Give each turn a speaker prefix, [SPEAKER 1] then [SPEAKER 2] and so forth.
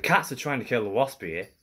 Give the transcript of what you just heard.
[SPEAKER 1] cats are trying to kill the wasp here.